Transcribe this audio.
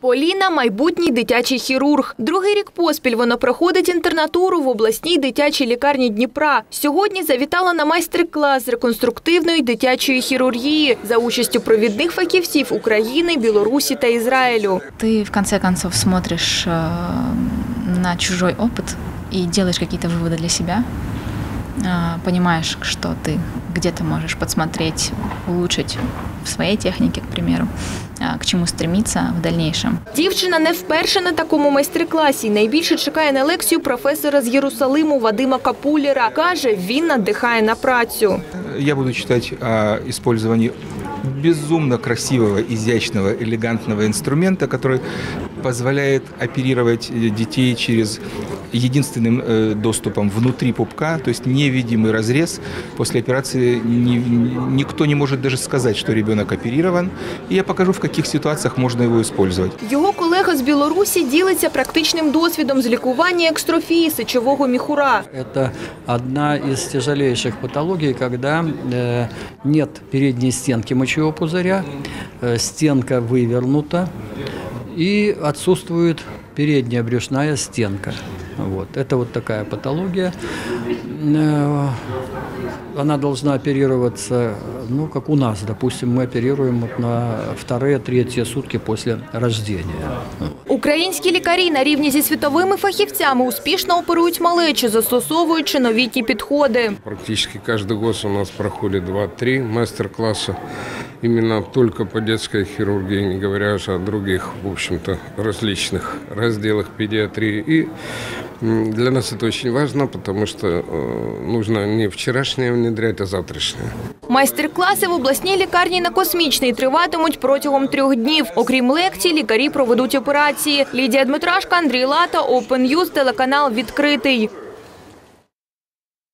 Поліна – майбутній дитячий хірург. Другий рік поспіль вона проходить інтернатуру в обласній дитячій лікарні Дніпра. Сьогодні завітала на майстер-клас з реконструктивної дитячої хірургії за участю провідних фахівців України, Білорусі та Ізраїлю. Ти, в конце концов, смотришь на чужой опыт и делаешь какие-то выводы для себя. Понимаешь, что ты где-то можешь подсмотреть, улучшить в своей технике, к примеру, к чему стремиться в дальнейшем. Дівчина не вперше на такому майстер-класі. Найбільше чекає на лекцію професора з Єрусалиму Вадима Капулера. Каже, він надихає на працю. Я буду читать о использовании безумно красивого, изящного, элегантного инструмента, который позволяет оперировать детей через единственным доступом внутри пупка, то есть невидимый разрез. После операции никто не может даже сказать, что ребенок оперирован. И я покажу, в каких ситуациях можно его использовать. Його колега з Білорусі ділиться практичним досвідом з лікування екстрофії сечового міхура. Это одна из тяжелейших патологий, когда нет передней стенки мочевого пузыря, стенка вывернута и отсутствует передняя брюшная стенка. Это вот такая патология. Она должна оперироваться, как у нас, допустим, мы оперируем на 2-3 сутки после рождения. Українські лікарі на рівні зі світовими фахівцями успішно оперують малечу, застосовуючи новітні підходи. Практически каждый год у нас проходит 2-3 мастер-класса именно только по детской хирургии, не говоря уже о других, в общем-то, различных разделах педиатрии. И для нас это очень важно, потому что нужно не вчерашнее внедрять, а завтрашнее. Майстер-класи в обласній лікарні на Космічній триватимуть протягом 3 днів. Окрім лекцій, лікарі проведуть операції. Лідія Дмитрашко, Андрій Лата, Open News, телеканал «Відкритий».